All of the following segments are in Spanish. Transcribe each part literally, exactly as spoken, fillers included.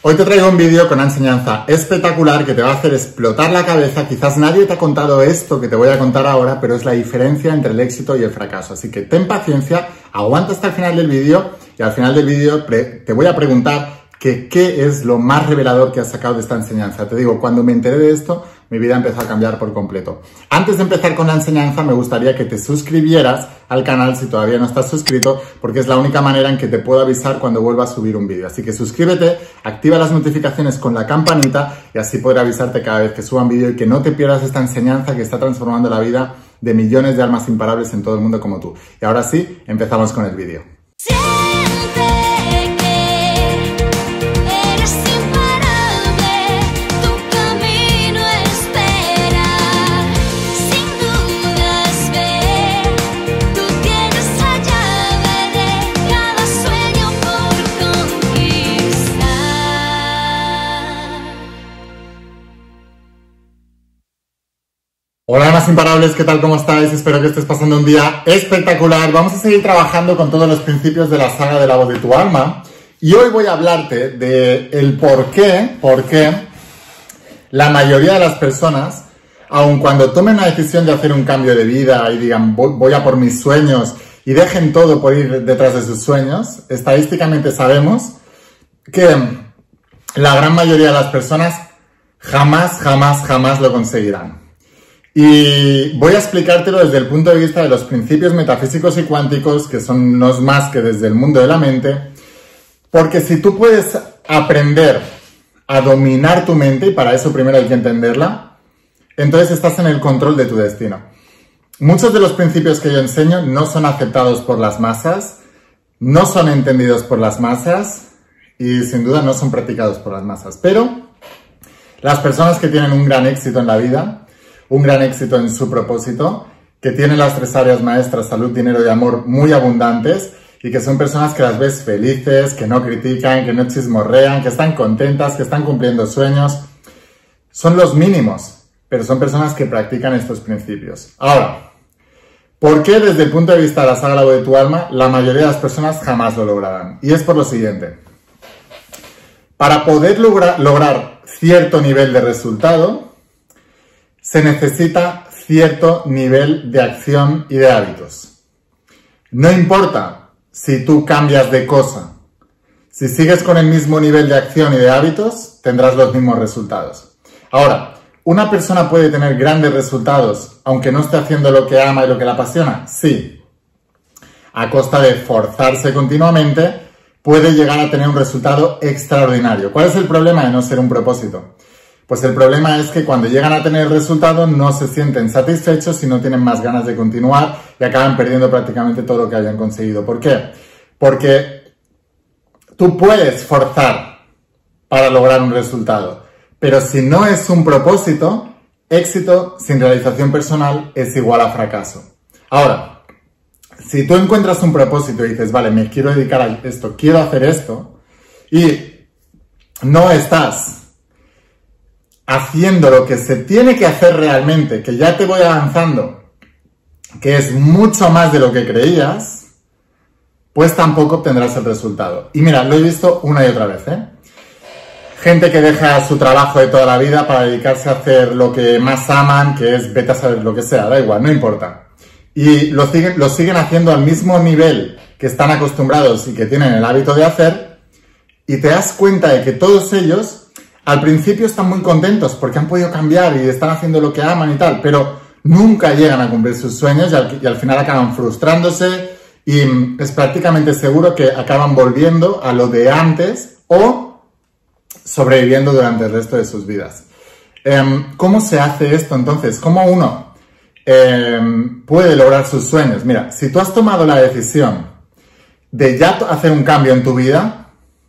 Hoy te traigo un vídeo con una enseñanza espectacular que te va a hacer explotar la cabeza. Quizás nadie te ha contado esto que te voy a contar ahora, pero es la diferencia entre el éxito y el fracaso. Así que ten paciencia, aguanta hasta el final del vídeo y al final del vídeo te voy a preguntar que qué es lo más revelador que has sacado de esta enseñanza. Te digo, cuando me enteré de esto, mi vida empezó a cambiar por completo. Antes de empezar con la enseñanza, me gustaría que te suscribieras al canal si todavía no estás suscrito, porque es la única manera en que te puedo avisar cuando vuelva a subir un vídeo. Así que suscríbete, activa las notificaciones con la campanita y así podré avisarte cada vez que suba un vídeo y que no te pierdas esta enseñanza que está transformando la vida de millones de almas imparables en todo el mundo como tú. Y ahora sí, empezamos con el vídeo. Hola almas imparables, ¿qué tal? ¿Cómo estáis? Espero que estés pasando un día espectacular. Vamos a seguir trabajando con todos los principios de la saga de la voz de tu alma. Y hoy voy a hablarte de el por qué, por qué la mayoría de las personas, aun cuando tomen la decisión de hacer un cambio de vida y digan voy a por mis sueños y dejen todo por ir detrás de sus sueños, estadísticamente sabemos que la gran mayoría de las personas jamás, jamás, jamás lo conseguirán. Y voy a explicártelo desde el punto de vista de los principios metafísicos y cuánticos, que son no más que desde el mundo de la mente, porque si tú puedes aprender a dominar tu mente, y para eso primero hay que entenderla, entonces estás en el control de tu destino. Muchos de los principios que yo enseño no son aceptados por las masas, no son entendidos por las masas y sin duda no son practicados por las masas, pero las personas que tienen un gran éxito en la vida, un gran éxito en su propósito, que tienen las tres áreas maestras, salud, dinero y amor muy abundantes y que son personas que las ves felices, que no critican, que no chismorrean, que están contentas, que están cumpliendo sueños. Son los mínimos, pero son personas que practican estos principios. Ahora, ¿por qué desde el punto de vista de la saga de tu alma la mayoría de las personas jamás lo lograrán? Y es por lo siguiente. Para poder logra- lograr cierto nivel de resultado, se necesita cierto nivel de acción y de hábitos. No importa si tú cambias de cosa. Si sigues con el mismo nivel de acción y de hábitos, tendrás los mismos resultados. Ahora, ¿una persona puede tener grandes resultados aunque no esté haciendo lo que ama y lo que la apasiona? Sí. A costa de forzarse continuamente, puede llegar a tener un resultado extraordinario. ¿Cuál es el problema de no ser un propósito? Pues el problema es que cuando llegan a tener resultados no se sienten satisfechos y no tienen más ganas de continuar y acaban perdiendo prácticamente todo lo que hayan conseguido. ¿Por qué? Porque tú puedes forzar para lograr un resultado, pero si no es un propósito, éxito sin realización personal es igual a fracaso. Ahora, si tú encuentras un propósito y dices, vale, me quiero dedicar a esto, quiero hacer esto, y no estás haciendo lo que se tiene que hacer realmente, que ya te voy avanzando, que es mucho más de lo que creías, pues tampoco obtendrás el resultado. Y mira, lo he visto una y otra vez, ¿eh? Gente que deja su trabajo de toda la vida para dedicarse a hacer lo que más aman, que es vete a saber lo que sea, da igual, no importa. Y lo siguen, lo siguen haciendo al mismo nivel que están acostumbrados y que tienen el hábito de hacer, y te das cuenta de que todos ellos al principio están muy contentos porque han podido cambiar y están haciendo lo que aman y tal, pero nunca llegan a cumplir sus sueños y al, y al final acaban frustrándose y es prácticamente seguro que acaban volviendo a lo de antes o sobreviviendo durante el resto de sus vidas. Eh, ¿Cómo se hace esto entonces? ¿Cómo uno eh, puede lograr sus sueños? Mira, si tú has tomado la decisión de ya hacer un cambio en tu vida,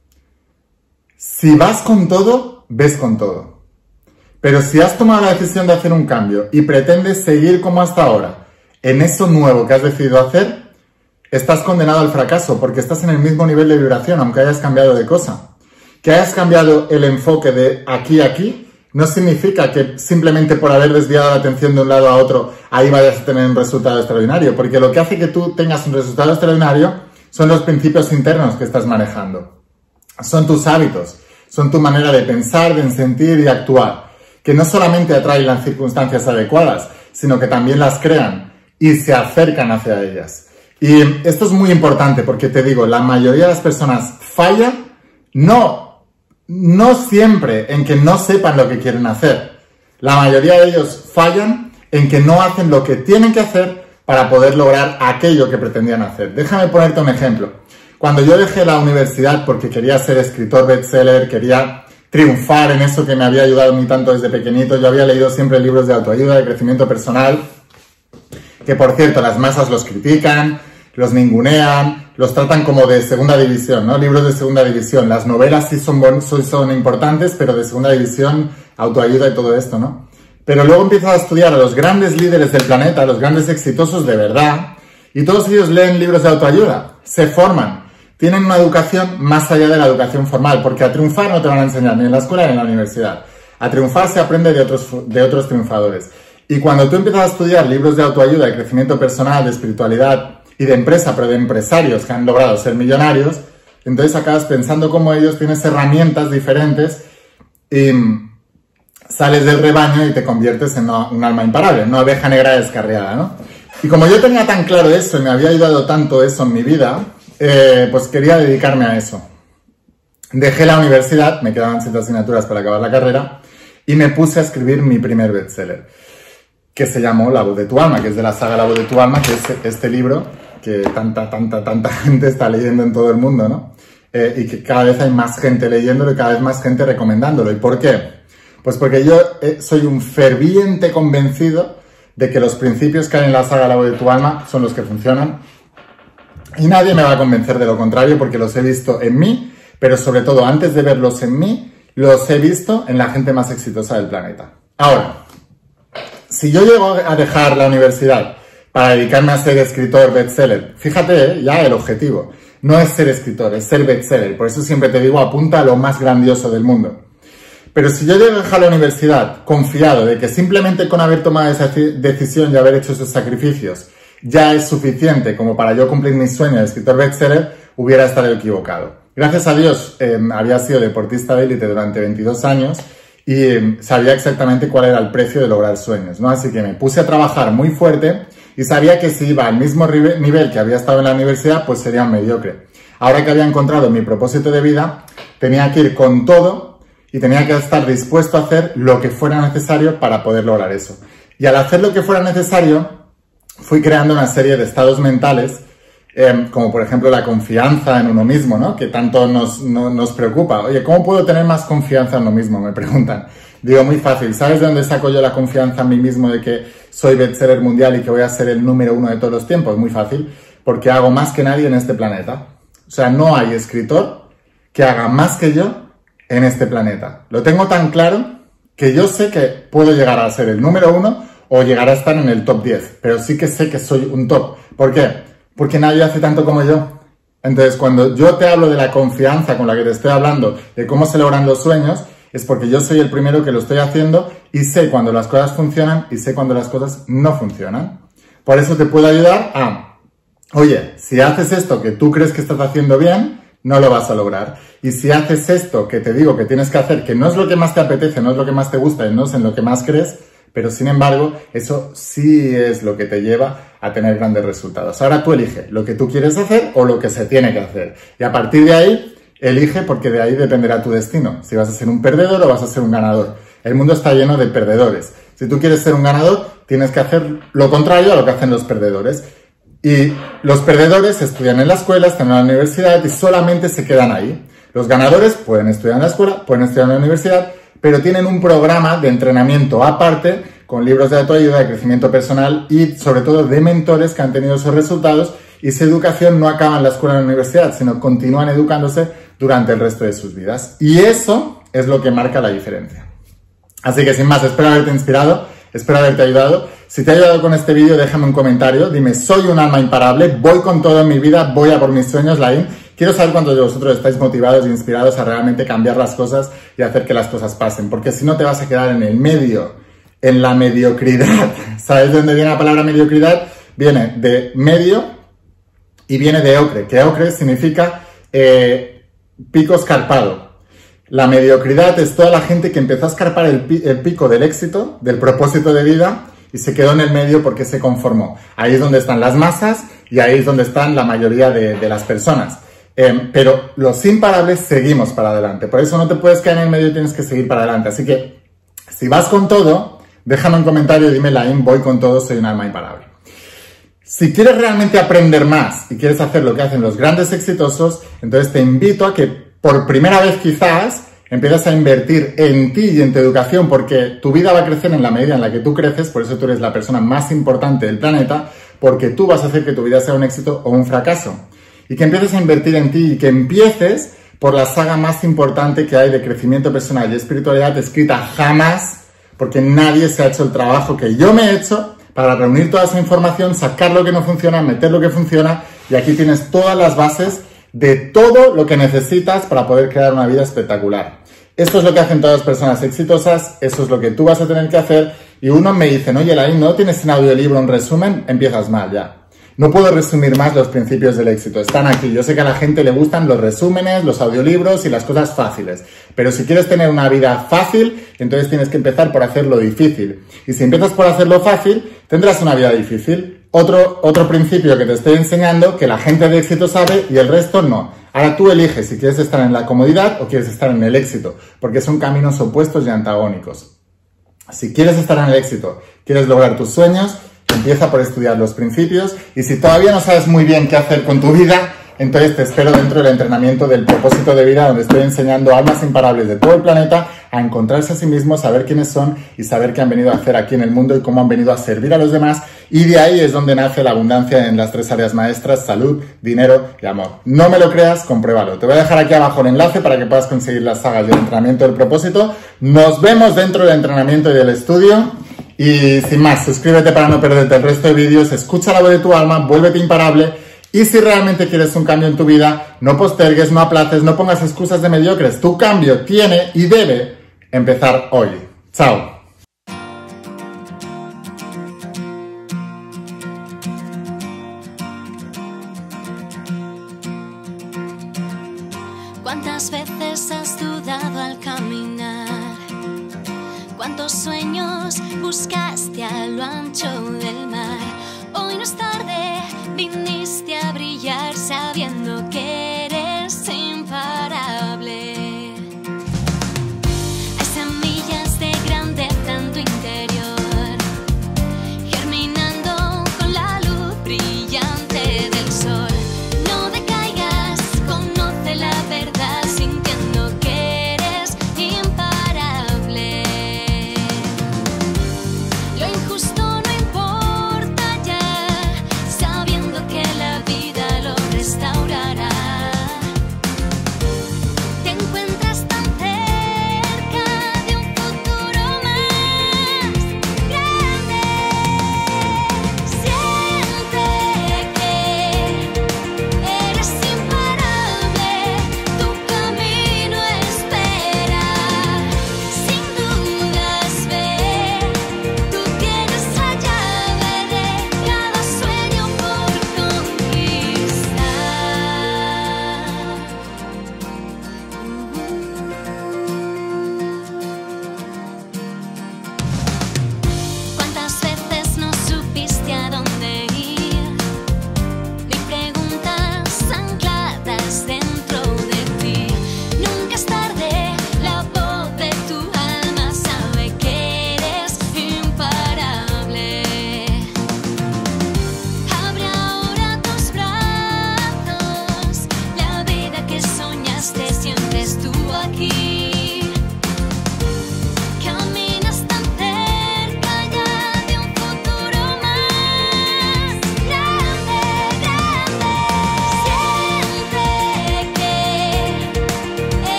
si vas con todo, ves con todo. Pero si has tomado la decisión de hacer un cambio y pretendes seguir como hasta ahora, en eso nuevo que has decidido hacer, estás condenado al fracaso porque estás en el mismo nivel de vibración, aunque hayas cambiado de cosa. Que hayas cambiado el enfoque de aquí a aquí, no significa que simplemente por haber desviado la atención de un lado a otro, ahí vayas a tener un resultado extraordinario. Porque lo que hace que tú tengas un resultado extraordinario son los principios internos que estás manejando. Son tus hábitos. son tu manera de pensar, de sentir y actuar, que no solamente atraen las circunstancias adecuadas, sino que también las crean y se acercan hacia ellas. Y esto es muy importante porque te digo, la mayoría de las personas fallan no, no siempre en que no sepan lo que quieren hacer. La mayoría de ellos fallan en que no hacen lo que tienen que hacer para poder lograr aquello que pretendían hacer. Déjame ponerte un ejemplo. Cuando yo dejé la universidad porque quería ser escritor bestseller, quería triunfar en eso que me había ayudado a mí tanto desde pequeñito, yo había leído siempre libros de autoayuda, de crecimiento personal, que por cierto las masas los critican, los ningunean, los tratan como de segunda división, ¿no? Libros de segunda división. Las novelas sí son, bon- son importantes, pero de segunda división, autoayuda y todo esto, ¿no? Pero luego empiezas a estudiar a los grandes líderes del planeta, a los grandes exitosos de verdad, y todos ellos leen libros de autoayuda, se forman, tienen una educación más allá de la educación formal, porque a triunfar no te van a enseñar ni en la escuela ni en la universidad. A triunfar se aprende de otros, de otros triunfadores. Y cuando tú empiezas a estudiar libros de autoayuda, de crecimiento personal, de espiritualidad y de empresa, pero de empresarios que han logrado ser millonarios, entonces acabas pensando cómo ellos tienes herramientas diferentes y sales del rebaño y te conviertes en una, un alma imparable, una oveja negra descarriada, ¿no? Y como yo tenía tan claro eso y me había ayudado tanto eso en mi vida, eh, pues quería dedicarme a eso. Dejé la universidad, me quedaban siete asignaturas para acabar la carrera, y me puse a escribir mi primer bestseller, que se llamó La voz de tu alma, que es de la saga La voz de tu alma, que es este libro que tanta, tanta, tanta gente está leyendo en todo el mundo, ¿no? Eh, y que cada vez hay más gente leyéndolo y cada vez más gente recomendándolo. ¿Y por qué? Pues porque yo eh, soy un ferviente convencido de que los principios que hay en la saga La voz de tu alma son los que funcionan. Y nadie me va a convencer de lo contrario porque los he visto en mí, pero sobre todo antes de verlos en mí, los he visto en la gente más exitosa del planeta. Ahora, si yo llego a dejar la universidad para dedicarme a ser escritor bestseller, fíjate ya el objetivo, no es ser escritor, es ser bestseller. Por eso siempre te digo, apunta a lo más grandioso del mundo. Pero si yo llego a dejar la universidad confiado de que simplemente con haber tomado esa decisión y haber hecho esos sacrificios ya es suficiente como para yo cumplir mi sueño de escritor bestseller, hubiera estado equivocado. Gracias a Dios eh, había sido deportista de élite durante veintidós años y eh, sabía exactamente cuál era el precio de lograr sueños, ¿no? Así que me puse a trabajar muy fuerte y sabía que si iba al mismo nivel que había estado en la universidad, pues sería un mediocre. Ahora que había encontrado mi propósito de vida, tenía que ir con todo y tenía que estar dispuesto a hacer lo que fuera necesario para poder lograr eso. Y al hacer lo que fuera necesario, fui creando una serie de estados mentales, eh, como por ejemplo la confianza en uno mismo, ¿no? Que tanto nos, no, nos preocupa. Oye, ¿cómo puedo tener más confianza en uno mismo? Me preguntan. Digo, muy fácil. ¿Sabes de dónde saco yo la confianza en mí mismo de que soy bestseller mundial y que voy a ser el número uno de todos los tiempos? Muy fácil. Porque hago más que nadie en este planeta. O sea, no hay escritor que haga más que yo en este planeta. Lo tengo tan claro que yo sé que puedo llegar a ser el número uno o llegar a estar en el top diez, pero sí que sé que soy un top. ¿Por qué? Porque nadie hace tanto como yo. Entonces, cuando yo te hablo de la confianza con la que te estoy hablando, de cómo se logran los sueños, es porque yo soy el primero que lo estoy haciendo y sé cuando las cosas funcionan y sé cuando las cosas no funcionan. Por eso te puedo ayudar a, oye, si haces esto que tú crees que estás haciendo bien, no lo vas a lograr. Y si haces esto que te digo que tienes que hacer, que no es lo que más te apetece, no es lo que más te gusta y no es en lo que más crees, pero sin embargo, eso sí es lo que te lleva a tener grandes resultados. Ahora tú elige lo que tú quieres hacer o lo que se tiene que hacer. Y a partir de ahí, elige porque de ahí dependerá tu destino. Si vas a ser un perdedor o vas a ser un ganador. El mundo está lleno de perdedores. Si tú quieres ser un ganador, tienes que hacer lo contrario a lo que hacen los perdedores. Y los perdedores estudian en la escuela, están en la universidad y solamente se quedan ahí. Los ganadores pueden estudiar en la escuela, pueden estudiar en la universidad, pero tienen un programa de entrenamiento aparte, con libros de autoayuda, de crecimiento personal y sobre todo de mentores que han tenido esos resultados, y esa educación no acaba en la escuela o en la universidad, sino continúan educándose durante el resto de sus vidas. Y eso es lo que marca la diferencia. Así que sin más, espero haberte inspirado, espero haberte ayudado. Si te ha ayudado con este vídeo, déjame un comentario, dime, soy un alma imparable, voy con todo en mi vida, voy a por mis sueños, Laín. Quiero saber cuántos de vosotros estáis motivados e inspirados a realmente cambiar las cosas y hacer que las cosas pasen, porque si no te vas a quedar en el medio, en la mediocridad. ¿Sabes de dónde viene la palabra mediocridad? Viene de medio y viene de ocre, que ocre significa eh, pico escarpado. La mediocridad es toda la gente que empezó a escarpar el, pi el pico del éxito, del propósito de vida, y se quedó en el medio porque se conformó. Ahí es donde están las masas y ahí es donde están la mayoría de, de las personas. Eh, pero los imparables seguimos para adelante. Por eso no te puedes quedar en el medio y tienes que seguir para adelante. Así que, si vas con todo, déjame un comentario y dime, Laín, voy con todo, soy un alma imparable. Si quieres realmente aprender más y quieres hacer lo que hacen los grandes exitosos, entonces te invito a que por primera vez quizás empiezas a invertir en ti y en tu educación, porque tu vida va a crecer en la medida en la que tú creces, por eso tú eres la persona más importante del planeta, porque tú vas a hacer que tu vida sea un éxito o un fracaso. Y que empieces a invertir en ti y que empieces por la saga más importante que hay de crecimiento personal y espiritualidad escrita jamás, porque nadie se ha hecho el trabajo que yo me he hecho para reunir toda esa información, sacar lo que no funciona, meter lo que funciona, y aquí tienes todas las bases de todo lo que necesitas para poder crear una vida espectacular. Esto es lo que hacen todas las personas exitosas, eso es lo que tú vas a tener que hacer, y unos me dicen, oye, Laín, ¿no tienes en audiolibro un resumen? Empiezas mal ya. No puedo resumir más los principios del éxito, están aquí. Yo sé que a la gente le gustan los resúmenes, los audiolibros y las cosas fáciles. Pero si quieres tener una vida fácil, entonces tienes que empezar por hacerlo difícil. Y si empiezas por hacerlo fácil, tendrás una vida difícil. Otro, otro principio que te estoy enseñando, que la gente de éxito sabe y el resto no. Ahora tú eliges si quieres estar en la comodidad o quieres estar en el éxito, porque son caminos opuestos y antagónicos. Si quieres estar en el éxito, quieres lograr tus sueños, empieza por estudiar los principios, y si todavía no sabes muy bien qué hacer con tu vida, entonces te espero dentro del entrenamiento del propósito de vida, donde estoy enseñando a almas imparables de todo el planeta a encontrarse a sí mismos, saber quiénes son y saber qué han venido a hacer aquí en el mundo y cómo han venido a servir a los demás, y de ahí es donde nace la abundancia en las tres áreas maestras: salud, dinero y amor. No me lo creas, compruébalo. Te voy a dejar aquí abajo el enlace para que puedas conseguir las sagas del entrenamiento del propósito. Nos vemos dentro del entrenamiento y del estudio. Y sin más, suscríbete para no perderte el resto de vídeos, escucha la voz de tu alma, vuélvete imparable, y si realmente quieres un cambio en tu vida, no postergues, no aplaces, no pongas excusas de mediocres. Tu cambio tiene y debe empezar hoy. Chao. ¿Cuántas veces has dudado al caminar? ¿Cuántos sueños buscaste a lo ancho del mar? Hoy no es tarde, vine